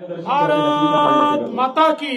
भारत माता की,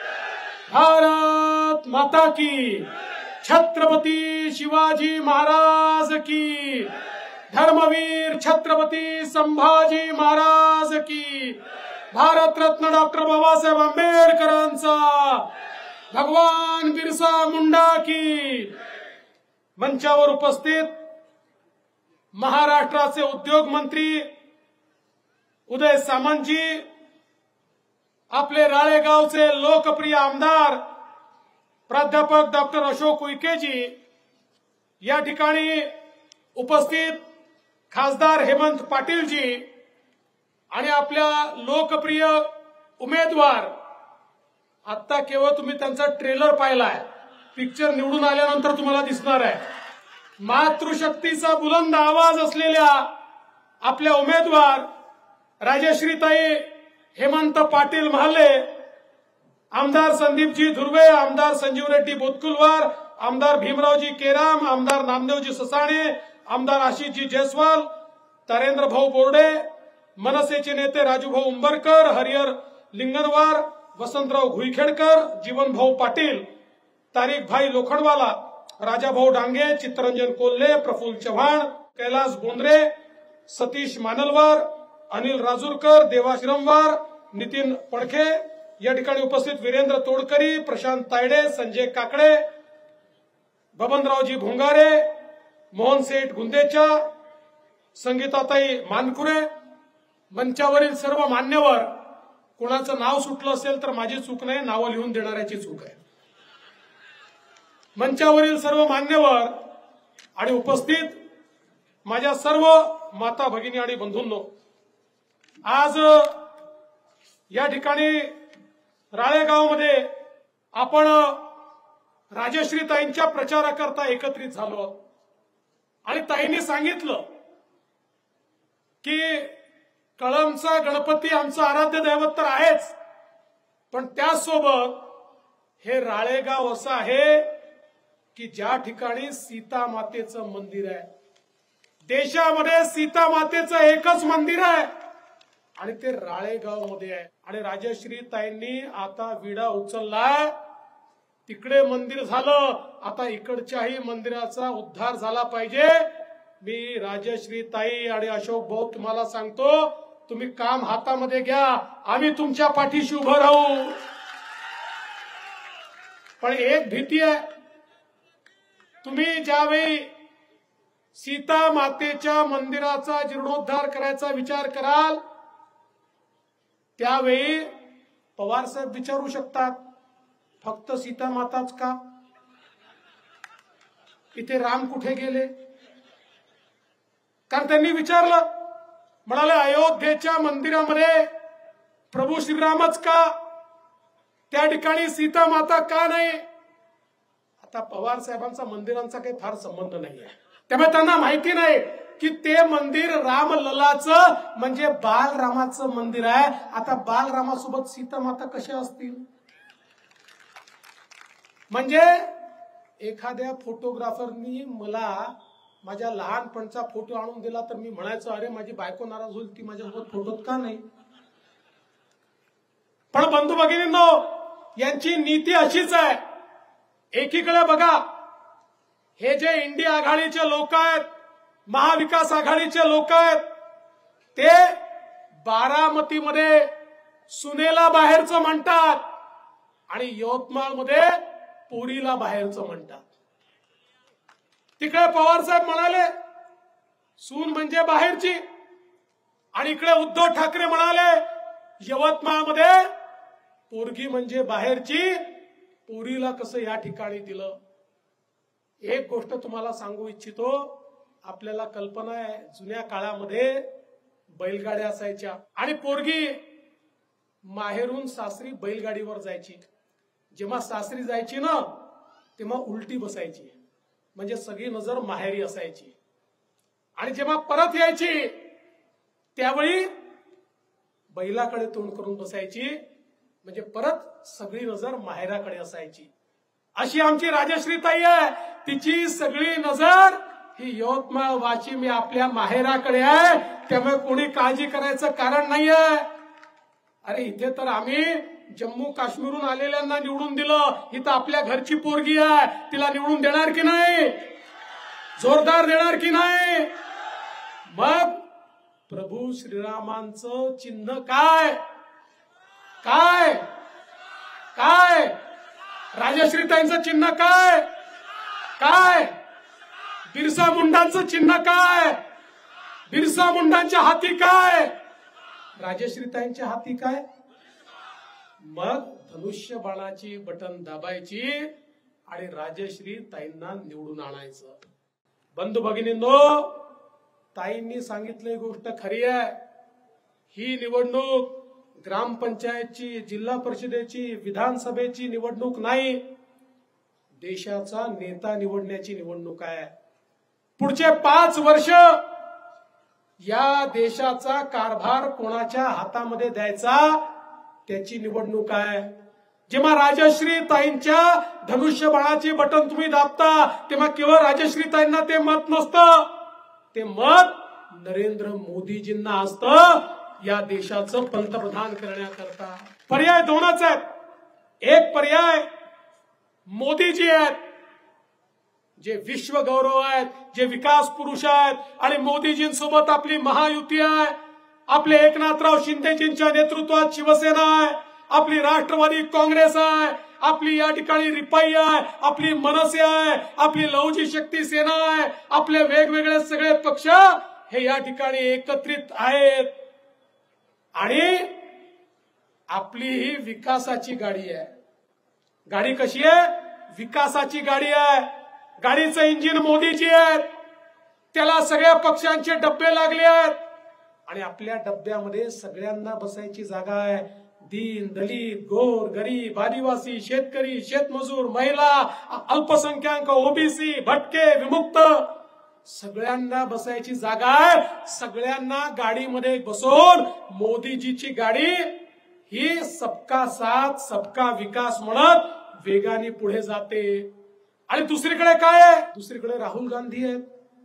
भारत माता की, छत्रपती शिवाजी महाराज की, धर्मवीर छत्रपती संभाजी महाराज की, भारत रत्न डॉक्टर बाबासाहेब आंबेडकरांचा, भगवान बिरसा मुंडा की। मंचावर उपस्थित महाराष्ट्राचे उद्योग मंत्री उदय सामंतजी, आपले राळेगावचे लोकप्रिय आमदार प्राध्यापक डॉक्टर अशोक उईकेजी, या ठिकाणी उपस्थित खासदार हेमंत पाटीलजी आणि आपल्या लोकप्रिय उमेदवार, आता केवळ तुम्ही त्यांचा ट्रेलर पाहिलाय, पिक्चर निवडून आल्यानंतर तुम्हाला दिसणार आहे, मातृशक्तीचा बुलंद आवाज असलेल्या आपल्या उमेदवार राजश्रीताई हेमंत पाटील महाले, आमदार संदीपजी धुर्वे, आमदार संजीव रेड्डी बोतकुलवार, आमदार भीमरावजी केराम, आमदार नामदेवजी ससाणे, आमदार आशिषजी जयस्वाल, तारेंद्र भाऊ बोर्डे, मनसेचे नेते राजूभाऊ उंबरकर, हरिहर लिंगनवार, वसंतराव घुईखेडकर, जीवनभाऊ पाटील, तारिक भाई लोखंडवाला, राजाभाऊ डांगे, चित्तरंजन कोल्हे, प्रफुल्ल चव्हाण, कैलास बोंद्रे, सतीश मानलवार, अनिल राजूरकर, देवाश्रमवार, नितीन पडखे, या ठिकाणी उपस्थित वीरेंद्र तोडकरी, प्रशांत तायडे, संजय काकडे, बबनरावजी भोंगारे, मोहन सेठ गुंदेचा, संगीताताई मानकुरे, मंचावरील सर्व मान्यवर, कोणाचं नाव सुटलं असेल तर माझी चूक नाही, नावं लिहून देणाऱ्याची चूक आहे। मंचावरील सर्व मान्यवर आणि उपस्थित माझ्या सर्व माता भगिनी आणि बंधूंनो, आज या ठिकाणी राळेगावमध्ये आपण राजश्रीताईंच्या प्रचाराकरता एकत्रित झालो आणि ताईंनी सांगितलं की कळंबचा गणपती आमचं आराध्य दैवत तर आहेच, पण त्यासोबत हे राळेगाव असं आहे की ज्या ठिकाणी सीता मातेचं मंदिर आहे, देशामध्ये सीता मातेचं एकच मंदिर आहे आणि ते राळेगाव मध्ये आहे। आणि राजश्रीताईंनी आता विडा उचललाय, तिकडे मंदिर झालं, आता इकडच्याही मंदिराचा उद्धार झाला पाहिजे। मी राजश्रीताई आणि अशोक भाऊ तुम्हाला सांगतो, तुम्ही काम हातामध्ये घ्या, आम्ही तुमच्या पाठीशी उभं राहू। पण एक भीती आहे, तुम्ही ज्यावेळी सीता मातेच्या मंदिराचा जीर्णोद्धार करायचा विचार कराल त्यावेळी पवार साहेब विचारू शकतात, फक्त सीता माताच का? इथे राम कुठे गेले? कारण त्यांनी विचारलं, म्हणाले अयोध्येच्या मंदिरामध्ये प्रभू श्रीरामच का, त्या ठिकाणी सीता माता का नाही? आता पवार साहेबांचा मंदिरांचा काही फार संबंध नाहीये, त्यामुळे त्यांना माहिती नाही की ते मंदिर रामललाचं म्हणजे बालरामाचं मंदिर आहे। आता बालरामासोबत सीता माता कशा असतील? म्हणजे एखाद्या फोटोग्राफरनी मला माझ्या लहानपणचा फोटो आणून दिला तर मी म्हणायचं, अरे माझी बायको नाराज होईल, ती माझ्यासोबत फोटोत का नाही? पण बंधू भगिनींनो, यांची नीती अशीच आहे। एकीकडे बघा, हे जे इंडिया आघाडीचे लोक आहेत, महाविकास आघाडीचे लोक आहेत, ते बारामतीमध्ये सुनेला बाहेरचं म्हणतात आणि यवतमाळमध्ये पोरीला बाहेरचं म्हणतात। तिकडे पवार साहेब म्हणाले सून म्हणजे बाहेरची, आणि इकडे उद्धव ठाकरे म्हणाले यवतमाळमध्ये पोरगी म्हणजे बाहेरची, पोरीला कसं या ठिकाणी दिलं? एक गोष्ट तुम्हाला सांगू इच्छितो, आपल्याला कल्पना आहे, जुन्या काळामध्ये बैलगाड्या असायच्या आणि पोरगी माहेरून सासरी बैलगाडीवर जायची। जेव्हा सासरी जायची ना तेव्हा उलटी बसायची, म्हणजे सगळी नजर माहेरी असायची, आणि जेव्हा परत यायची त्यावेळी बैलाकडे तोंड करून बसायची, म्हणजे परत सगळी नजर माहेराकडे असायची। अशी आमची राजश्रीताई आहे, तिची सगळी नजर ही यवतमाळ वाशिम आपल्या माहेराकडे आहे, त्यामुळे कोणी काळजी करायचं कारण नाहीये। अरे इथे तर आम्ही जम्मू काश्मीरहून आलेल्यांना निवडून दिलं, इथं आपल्या घरची पोरगी आहे, तिला निवडून देणार की नाही? जोरदार देणार की नाही? मग प्रभू श्रीरामांचं चिन्ह काय? काय काय राजश्रीताईंचं चिन्ह काय? काय बिरसा मुंडांचं चिन्ह काय? बिरसा मुंडांच्या हाती काय? राजश्रीताईंच्या हाती काय? मग धनुष्यबाणाची बटन दाबायची आणि राजश्री ताईंना निवडून आणायचं. बंधू भगिनींनो, ताईंनी सांगितली गोष्ट खरी आहे. ही निवडणूक ग्रामपंचायतची, जिल्हा परिषदेची, विधानसभेची निवडणूक नाही, देशाचा नेता निवडण्याची निवडणूक आहे. पुढचे 5 वर्ष या देशाचा कारभार कोणाच्या हातामध्ये द्यायचा त्याची निवडणूक आहे. जेव्हा राजश्री ताईंच्या धनुष्यबाणाची बटन तुम्ही दाबता तेव्हा केवळ राजश्री ताईंना ते मत नसतं, ते मत नरेंद्र मोदीजींना असतं, या देशाचं पंतप्रधान करण्याकरता. पर्याय दोनच आहेत. एक पर्याय मोदीजी आहेत, जे विश्व गौरव आहेत, जे विकास पुरुष आहेत, आणि मोदीजींसोबत आपली महायुती आहे. आपले एकनाथराव शिंदेजींच्या नेतृत्वात शिवसेना आहे, आपली राष्ट्रवादी काँग्रेस आहे, आपली या ठिकाणी रिपाई आहे, आपली मनसे आहे, आपली लहुजी शक्ती सेना आहे, आपले वेगवेगळे सगळे पक्ष हे या ठिकाणी एकत्रित आहेत. आणि आपली ही विकासाची गाडी आहे. गाडी कशी आहे? विकासाची गाडी आहे. गाडीचं इंजिन मोदीजी आहेत, त्याला सगळ्या पक्षांचे डब्बे लागले आहेत, आणि आपल्या डब्यामध्ये सगळ्यांना बसायची जागा आहे. दीन दलित, गोर गरीब, आदिवासी, शेतकरी, शेतमजूर, महिला, अल्पसंख्याक, ओबीसी, भटके, विमुक्त, सगळ्यांना बसायची जागा आहे. सगळ्यांना गाडीमध्ये बसवून मोदीजीची गाडी ही सबका साथ सबका विकास म्हणत वेगाने पुढे जाते. आणि दुसरीकडे काय आहे? दुसरीकडे राहुल गांधी आहेत.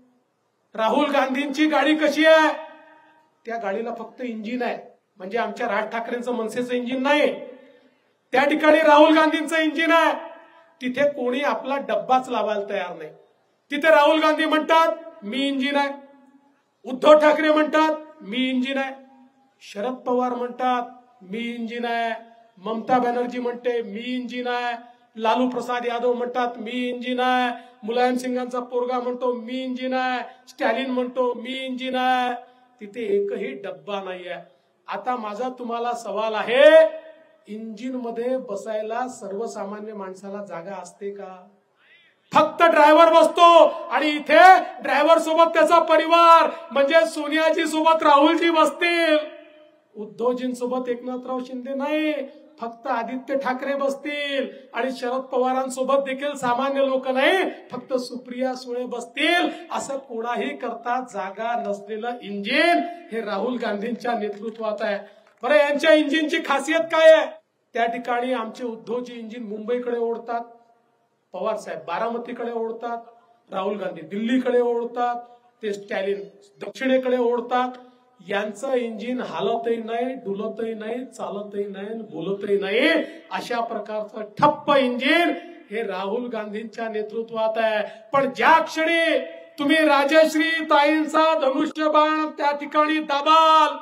राहुल गांधींची गाडी कशी आहे? त्या गाडीला फक्त इंजिन आहे, म्हणजे आमच्या राज ठाकरेंचं मनसेचं इंजिन नाही, त्या ठिकाणी राहुल गांधींचं इंजिन आहे. तिथे कोणी आपला डब्बाच लावायला तयार नाही. तिथे राहुल गांधी म्हणतात मी इंजिन आहे, उद्धव ठाकरे म्हणतात मी इंजिन आहे, शरद पवार म्हणतात मी इंजिन आहे, ममता बॅनर्जी म्हणते मी इंजिन आहे, लालू प्रसाद यादव म्हणतात मी इंजिन आहे, मुलायम सिंगांचा पोरगा म्हणतो मी इंजिन आहे, स्टॅलिन म्हणतो मी इंजिन आहे. तिथे एकही डब्बा नाहीये. आता माझा तुम्हाला सवाल आहे, इंजिन मध्ये बसायला सर्वसामान्य माणसाला जागा असते का? फक्त ड्रायव्हर बसतो, आणि इथे ड्रायव्हर सोबत त्याचा परिवार, म्हणजे सोनियाजी सोबत राहुलजी बसतील, उद्धवजींसोबत एकनाथराव शिंदे नाही, फक्त आदित्य ठाकरे बसतील, आणि शरद पवारांसोबत देखील सामान्य लोक नाही, फक्त सुप्रिया सुळे बसतील. असं कोणाही करता जागा नसलेलं इंजिन हे राहुल गांधींच्या नेतृत्वात आहे. बरं, यांच्या इंजिनची खासियत काय आहे? त्या ठिकाणी आमचे उद्धवजी इंजिन मुंबईकडे ओढतात, पवार साहेब बारामतीकडे ओढतात, राहुल गांधी दिल्लीकडे ओढतात, ते स्टॅलिन दक्षिणेकडे ओढतात. यांचं इंजिन हालतही नाही, डुलतही नाही, चालतही नाही, बोलतही नाही. अशा प्रकारचं ठप्प इंजिन हे राहुल गांधींच्या नेतृत्वात आहे. पण ज्या क्षणी तुम्ही राजश्री ताईंचा धनुष्यबाण त्या ठिकाणी दाबाल,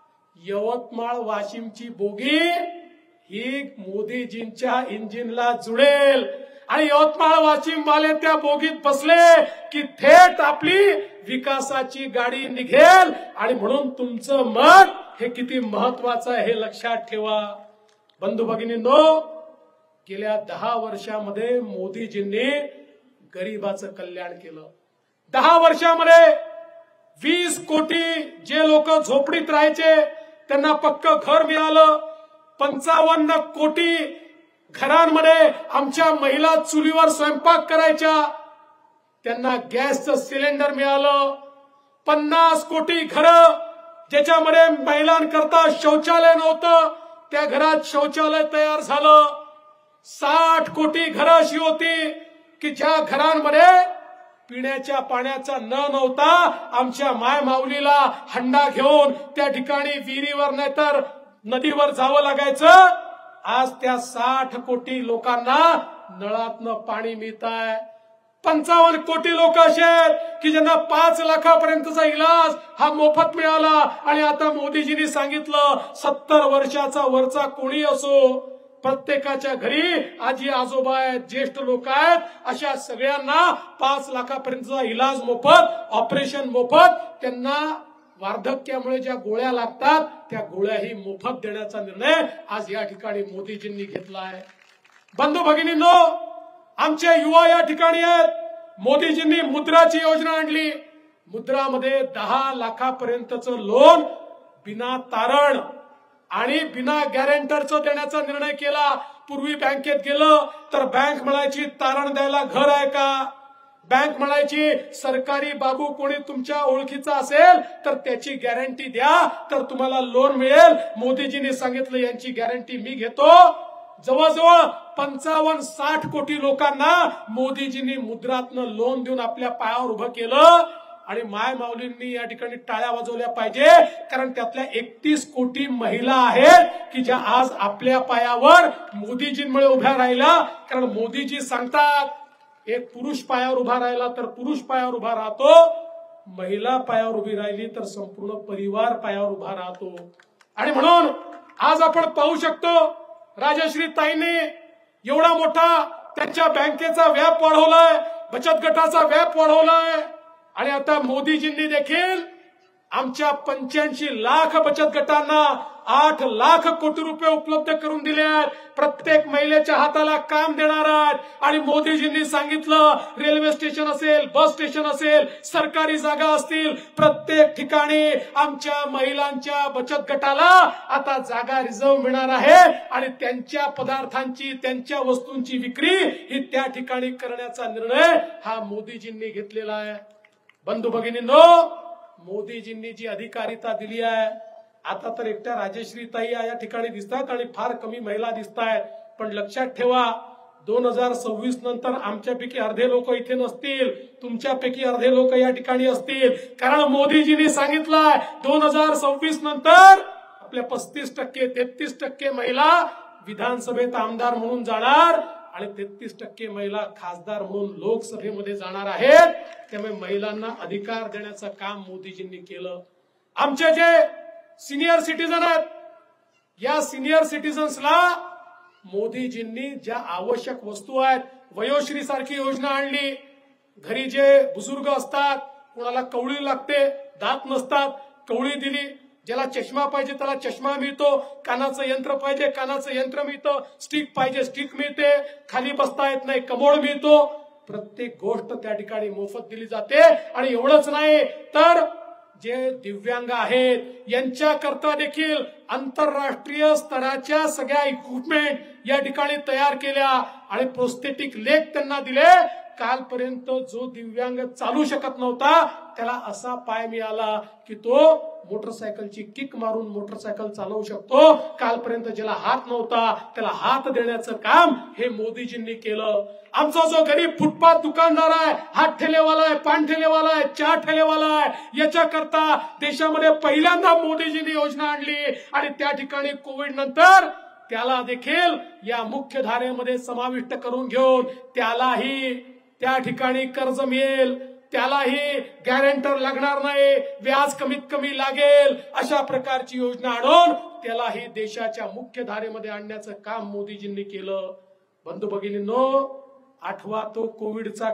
यवतमाळ वाशिमची बोगी ही मोदीजींच्या इंजिनला जुळेल, आणि यवतमाळ वाशिम वाले त्या बोगीत बसले की थेट आपली विकासाची गाडी निघेल. आणि म्हणून तुमचं मत हे किती महत्वाचं आहे हे लक्षात ठेवा. बंधू भगिनींनो, गेल्या 10 वर्षामध्ये मोदीजींनी गरिबाचं कल्याण केलं. 10 वर्षामध्ये 20 कोटी जे लोक झोपडीत राहायचे त्यांना पक्क घर मिळालं. 55 कोटी घरांमध्ये आमच्या महिला चुलीवर स्वयंपाक करायच्या, त्यांना गॅसचं सिलेंडर मिळालं. 50 कोटी घरं ज्याच्यामध्ये महिलांकरता शौचालय नव्हतं, त्या घरात शौचालय तयार झालं. 60 कोटी घरं अशी होती की ज्या घरांमध्ये पिण्याच्या पाण्याचा नळ नव्हता. आमच्या माय माऊलीला हंडा घेऊन त्या ठिकाणी विहिरीवर नाही तर नदीवर जावं लागायचं, आज त्या 60 कोटी लोकांना नळातनं पाणी मिळत आहे. 55 कोटी लोक असे आहेत की ज्यांना 5 लाखापर्यंतचा इलाज हा मोफत मिळाला. आणि आता मोदीजींनी सांगितलं 70 वर्षाचा वरचा कोणी असो, प्रत्येकाच्या घरी आजी आजोबा आहेत, ज्येष्ठ लोक आहेत, अशा सगळ्यांना 5 लाखापर्यंतचा इलाज मोफत, ऑपरेशन मोफत, त्यांना वार्धक्यामुळे ज्या गोळ्या लागतात त्या गोळ्याही मोफत देण्याचा निर्णय आज या ठिकाणी मोदीजींनी घेतला आहे. बंधू भगिनींनो, आमचे युवा या ठिकाणी आहेत. मोदीजींनी मुद्राची योजना आणली. मुद्रामध्ये 10 लाखापर्यंतचं लोन बिना तारण आणि बिना गॅरेंटरचं देण्याचा निर्णय केला. पूर्वी बँकेत गेलं तर बँक म्हणायची तारण द्यायला घर आहे का, बँक म्हणायची सरकारी बाबू कोणी तुमच्या ओळखीचा असेल तर त्याची गॅरंटी द्या तर तुम्हाला लोन मिळेल. मोदीजींनी सांगितलं यांची गॅरंटी मी घेतो. जवळजवळ 55-60 कोटी लोकांना मोदीजींनी मुद्रातनं लोन देऊन आपल्या पायावर उभं केलं. आणि माय माऊलींनी या ठिकाणी टाळ्या वाजवल्या पाहिजे, कारण त्यातल्या 31 कोटी महिला आहेत की ज्या आज आपल्या पायावर मोदीजींमुळे उभ्या राहिल्या. कारण मोदीजी सांगतात एक पुरुष पायावर उभा राहिला तर पुरुष पायावर उभा राहतो, महिला पायावर उभी राहिली तर संपूर्ण परिवार पायावर उभा राहतो. आणि म्हणून आज आपण पाहू शकतो राजश्री ताईंनी एवढा मोठा त्यांच्या बँकेचा व्याप वाढवलाय, बचत गटाचा व्याप वाढवलाय. आणि आता मोदीजींनी देखील आमच्या 85 लाख बचत गटांना 8 लाख कोटी रुपये उपलब्ध करून दिले आहेत. प्रत्येक महिलेच्या हाताला काम देणार आहेत. आणि मोदीजींनी सांगितलं रेल्वे स्टेशन असेल, बस स्टेशन असेल, सरकारी जागा असतील, प्रत्येक ठिकाणी आमच्या महिलांच्या बचत गटाला आता जागा रिझर्व मिळणार आहे. आणि त्यांच्या पदार्थांची, त्यांच्या वस्तूंची विक्री ही त्या ठिकाणी करण्याचा निर्णय हा मोदीजींनी घेतलेला आहे. बंधू भगिनींनो, मोदीजींनी जी अधिकारिता दिली आहे, आता तर एकट्या राजश्री ताई या ठिकाणी दिसतात आणि फार कमी महिला दिसत आहेत. पण लक्षात ठेवा 2026 नंतर आमच्यापैकी अर्धे लोक इथे नसतील, तुमच्यापैकी अर्धे लोक या ठिकाणी असतील. कारण मोदीजींनी सांगितलंय 2026 नंतर आपल्या 35% 33% महिला विधानसभेत आमदार म्हणून जाणार आणि 33% महिला खासदार म्हणून लोकसभेमध्ये जाणार आहेत. त्यामुळे महिलांना अधिकार देण्याचं काम मोदीजींनी केलं. आमचे जे सिनियर सिटीजन आहेत, या सिनियर सिटीजन्सला मोदीजींनी ज्या आवश्यक वस्तू आहेत, वयोश्री सारखी योजना आणली. घरी जे बुजुर्ग असतात, कोणाला कवळी लागते, दात नसतात, कवळी दिली. ज्याला चष्मा पाहिजे त्याला चष्मा मिळतो, कानाचं यंत्र पाहिजे कानाचं यंत्र मिळतं, स्टिक पाहिजे स्टिक मिळते, खाली बसता येत नाही कमोड मिळतो. प्रत्येक गोष्ट त्या ठिकाणी मोफत दिली जाते. आणि एवढंच नाही तर जे दिव्यांग आहेत यांच्याकरता देखील आंतरराष्ट्रीय स्तराच्या सगळ्या इक्विपमेंट या ठिकाणी तयार केल्या आणि प्रोस्थेटिक लेग त्यांना दिले. कालपर्यंत जो दिव्यांग चालू शकत नव्हता त्याला असा पाय मिळाला की तो मोटरसायकलची किक मारून मोटरसायकल चालवू शकतो. कालपर्यंत ज्याला हात नव्हता त्याला हात देण्याचं काम हे मोदीजींनी केलं. आमचा जो गरीब फुटपाथ दुकानदार आहे, हात ठेलेवाला आहे, पान ठेलेवाला आहे, चहा ठेलेवाला आहे, याच्याकरता देशामध्ये पहिल्यांदा मोदीजींनी योजना आणली. आणि त्या ठिकाणी कोविड नंतर त्याला देखील या मुख्य धारेमध्ये समाविष्ट करून घेऊन त्यालाही त्या ठिकाणी कर्ज मिळेल, त्यालाही गॅरेंटर लागणार नाही, व्याज कमीत कमी लागेल, अशा प्रकारची योजना आणून त्यालाही देशाच्या मुख्य धारेमध्ये आणण्याचं काम मोदीजींनी केलं. बंधू भगिनींनो, आठवा तो कोविडचा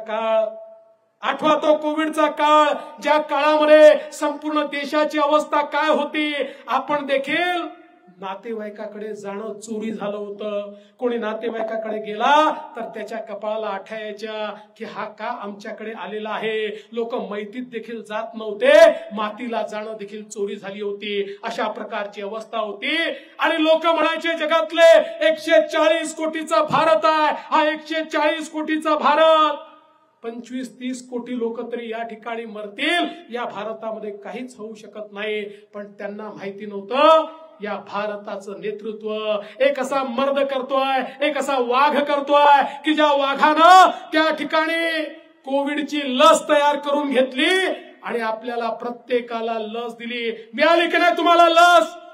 काळ, ज्या काळामध्ये संपूर्ण देशाची अवस्था काय होती. आपण देखील नातेवाईकाकडे जाणं चोरी झालं होतं. कोणी नातेवाईकाकडे गेला तर त्याच्या कपाळाला आठ्या यायच्या की हा का आमच्याकडे आलेला आहे. लोक मैतीत देखील जात नव्हते, मातीला जाणं देखील चोरी झाली होती. अशा प्रकारची अवस्था होती. आणि लोक म्हणायचे जगातले 140 कोटीचा भारत आहे, हा 140 कोटीचा भारत. 25-30 कोटी लोक तरी या ठिकाणी मरतील, या भारतामध्ये काहीच होऊ शकत नाही. पण त्यांना माहिती नव्हतं या भारताचं नेतृत्व एक असा मर्द करतोय, एक असा वाघ करतोय की ज्या वाघानं त्या ठिकाणी कोविडची लस तयार करून घेतली आणि आपल्याला प्रत्येकाला लस दिली. मिळाली की नाही तुम्हाला लस?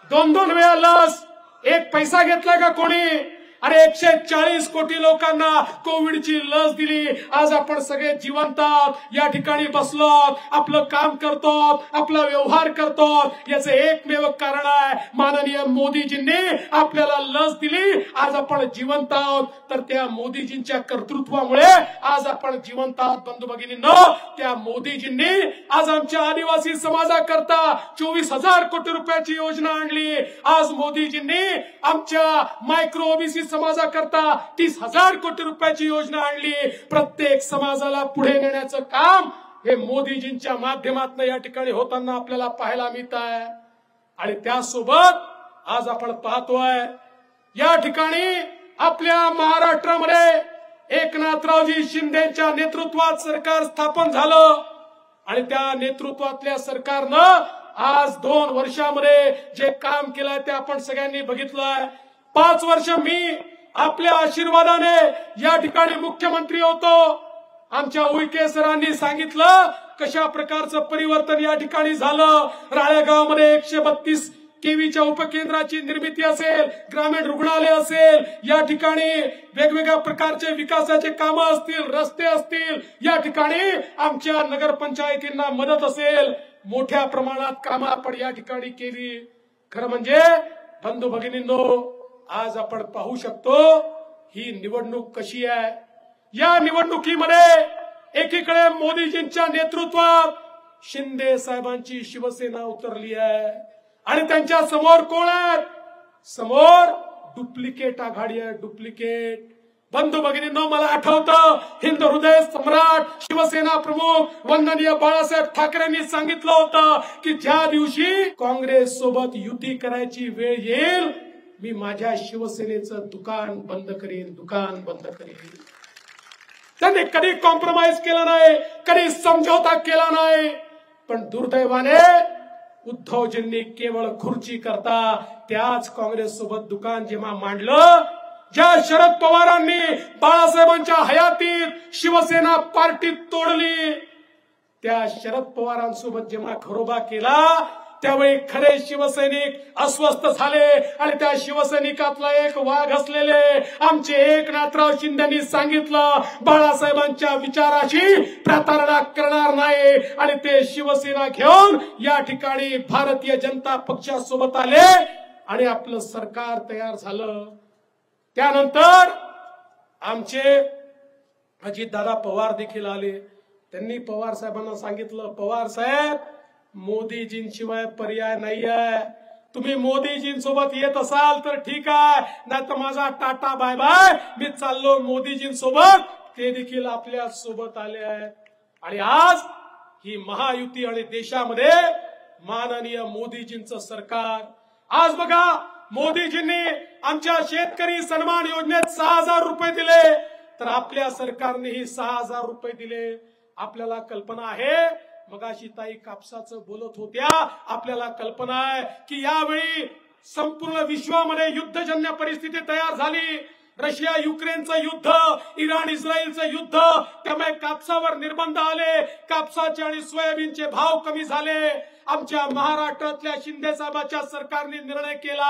2-2 वेळा लस, एक पैसा घेतला का कोणी? अरे 140 कोटी लोकांना कोविडची लस दिली. आज आपण सगळे जिवंत आहोत, या ठिकाणी बसलो, आपलं काम करतो, आपला व्यवहार करतो. याचं एकमेव कारण आहे माननीय मोदीजींनी आपल्याला लस दिली. आज आपण जिवंत आहोत, तर त्या मोदीजींच्या कर्तृत्वामुळे आज आपण जिवंत आहोत. बंधू भगिनींनो, त्या मोदीजींनी आज आमच्या आदिवासी समाजाकरता 24,000 कोटी रुपयाची योजना आणली. आज मोदीजींनी आमच्या मायक्रो ओबीसी समाजाकरता 30,000 कोटी रुपयाची योजना आणली. प्रत्येक समाजाला पुढे नेण्याचं काम हे मोदीजींच्या माध्यमातून या ठिकाणी होताना आपल्याला पाहायला मिळत आहे. आणि त्यासोबत आज आपण पाहतोय या ठिकाणी आपल्या महाराष्ट्रामध्ये एकनाथरावजी शिंदेच्या नेतृत्वात सरकार स्थापन झालं. आणि त्या नेतृत्वातल्या सरकारनं आज 2 वर्षामध्ये जे काम केलंय ते आपण सगळ्यांनी बघितलंय. 5 वर्ष मी आपल्या आशीर्वादाने या ठिकाणी मुख्यमंत्री होतो. आमच्या उईके सरांनी सांगितलं कशा प्रकारचं परिवर्तन या ठिकाणी झालं. राळेगावमध्ये 132 केवीच्या उपकेंद्राची निर्मिती असेल, ग्रामीण रुग्णालय असेल, या ठिकाणी वेगवेगळ्या प्रकारचे विकासाचे कामं असतील, रस्ते असतील, या ठिकाणी आमच्या नगरपंचायतींना मदत असेल, मोठ्या प्रमाणात कामं आपण या ठिकाणी केली. खरं म्हणजे बंधू भगिनींनो, आज आपण पाहू शकतो ही निवडणूक कशी आहे. या निवडणुकीमध्ये एकीकडे मोदीजींच्या नेतृत्वात शिंदे साहेबांची शिवसेना उतरली आहे. आणि त्यांच्या समोर कोण आहेत? समोर डुप्लिकेट आघाडी आहे, डुप्लिकेट. बंधू भगिनींनो, मला आठवतं हिंद हृदय सम्राट शिवसेना प्रमुख वंदनीय बाळासाहेब ठाकरेंनी सांगितलं होतं की ज्या दिवशी काँग्रेस सोबत युती करायची वेळ येईल, मी माझ्या शिवसेनेचं दुकान बंद करीन, दुकान बंद करीन. त्यांनी कधी कॉम्प्रोमाइज केला नाही, कधी समझोता केला नाही. पण दुर्दैवाने उद्धवजींनी केवळ खुर्ची करता त्याच काँग्रेस सोबत दुकान जेव्हा मांडलं, ज्या शरद पवारांनी बाळासाहेबांच्या हयातीत शिवसेना पार्टी तोडली, त्या शरद पवारांसोबत जेव्हा घरोबा केला त्यावेळी खरे शिवसैनिक अस्वस्थ झाले. आणि त्या शिवसैनिकातला एक वाघ असलेले आमचे एकनाथराव शिंदेनी सांगितलं बाळासाहेबांच्या विचाराशी प्रतारणा करणार नाही. आणि ते शिवसेना घेऊन या ठिकाणी भारतीय जनता पक्षासोबत आले आणि आपलं सरकार तयार झालं. त्यानंतर आमचे अजितदादा पवार देखील आले. त्यांनी पवार साहेबांना सांगितलं, पवार साहेब, मोदीजींशिवाय पर्याय नाहीये. तुम्ही मोदीजींसोबत येत असाल तर ठीक आहे, नाही तर माझा टाटा बाय बाय, मी चाललो मोदीजींसोबत. ते देखील आपल्या सोबत आले आहेत. आणि आज ही महायुती आणि देशामध्ये माननीय मोदीजींचं सरकार. आज बघा, मोदीजींनी आमच्या शेतकरी सन्मान योजनेत 6,000 रुपये दिले, तर आपल्या सरकारनेही 6,000 रुपये दिले. आपल्याला कल्पना आहे, मगाशी ताई कापसाचं बोलत होत्या, आपल्याला कल्पना आहे की यावेळी संपूर्ण विश्वामध्ये युद्धजन्य परिस्थिती तयार झाली. रशिया युक्रेनचं युद्ध, इराण इस्रायलचं युद्ध, त्यामुळे कापसावर निर्बंध आले, कापसाचे आणि सोयाबीनचे भाव कमी झाले. आमच्या महाराष्ट्रातल्या शिंदे साहेबांच्या सरकारने निर्णय केला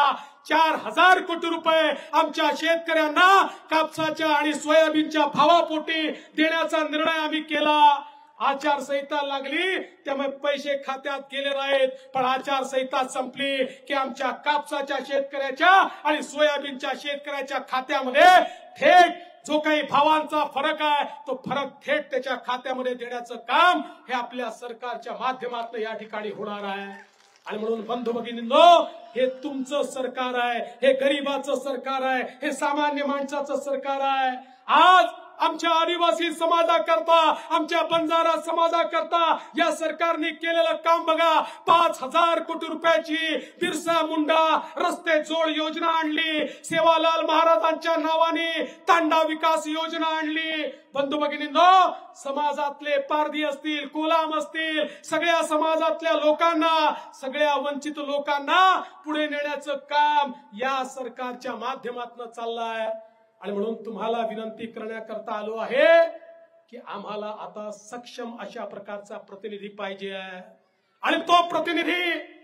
4,000 कोटी रुपये आमच्या शेतकऱ्यांना कापसाच्या आणि सोयाबीनच्या भावापोटी देण्याचा निर्णय आम्ही केला. आचारसंहिता लागली त्यामुळे पैसे खात्यात गेले नाहीत, पण आचारसंहिता संपली की आमच्या कापसाच्या शेतकऱ्याच्या आणि सोयाबीनच्या शेतकऱ्याच्या खात्यामध्ये थेट जो काही भावांचा फरक आहे तो फरक थेट त्याच्या खात्यामध्ये देण्याचं काम हे आपल्या सरकारच्या माध्यमातून या ठिकाणी होणार आहे. आणि म्हणून बंधू भगिनींनो, हे तुमचं सरकार आहे, हे गरीबाचं सरकार आहे, हे सामान्य माणसाचं सरकार आहे. आज आमच्या आदिवासी समाजाकरता, आमच्या बंजारा समाजाकरता या सरकारने केलेलं काम बघा. 5,000 कोटी रुपयाची बिरसा मुंडा रस्ते जोड योजना आणली. सेवालाल महाराजांच्या नावाने तांडा विकास योजना आणली. बंधू भगिनींनो, समाजातले पारधी असतील, कोलाम असतील, सगळ्या समाजातल्या लोकांना, सगळ्या वंचित लोकांना पुढे नेण्याचं काम या सरकारच्या माध्यमातून चाललंय. आणि म्हणून तुम्हाला विनंती करण्याकरता आलो आहे की आम्हाला आता सक्षम अशा प्रकारचा प्रतिनिधी पाहिजे आहे. आणि तो प्रतिनिधी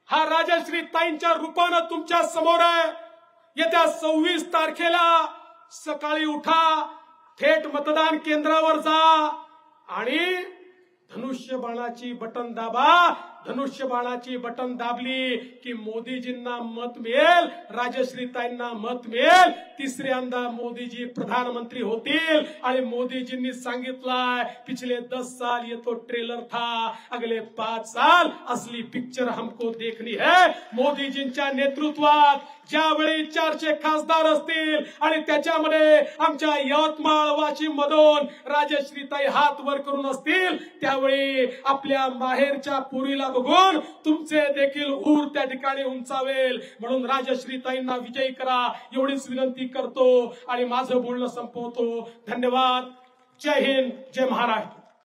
हा राजश्री ताईंच्या रूपानं तुमच्या समोर आहे। येत्या 26 तारखेला सकाळी उठा, थेट मतदान केंद्रावर जा आणि धनुष्यबाणाची बटन दाबा। धनुष्यबाणाची बटन दाबली की मोदीजींना मत मिळेल, राजश्रीताईंना मत मिळेल, तिसऱ्यांदा मोदीजी प्रधानमंत्री होतील। आणि मोदीजींनी सांगितलंय पिछले 10 साल ये तो ट्रेलर था, अगले 5 साल असली पिक्चर हमको देखनी है। मोदीजींच्या नेतृत्वात ज्यावेळी 400 खासदार असतील आणि त्याच्यामध्ये आमच्या यवतमाळ वाशिम मधून राजश्रीताई हात वर करून असतील, त्यावेळी आपल्या माहेरच्या पुरीला बघून तुमचे देखील ऊर त्या ठिकाणी उंचावेल। म्हणून राजश्रीताईंना विजयी करा एवढीच विनंती करतो आणि माझं बोलणं संपवतो। धन्यवाद। जय हिंद, जय महाराष्ट्र।